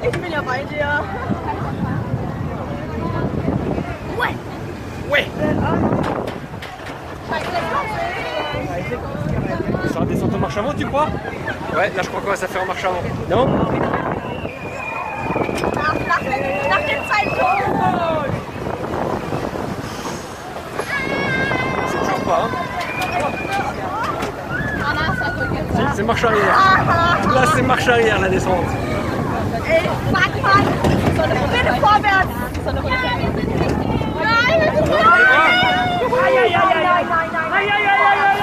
Ich bin ja bei dir. Ouais. Ouais. Ça redescend en marche avant, tu crois? Ouais, là je crois qu'on va se faire en marche avant. Non? Nach dem zweiten Tor. C'est toujours pas, hein? C'est marche arrière. Là c'est marche arrière la descente. Ey, fuck. Bitte vorwärts. Nein, nein. Aïe, aïe, aïe, aïe, aïe, aïe, aïe, aïe, aïe.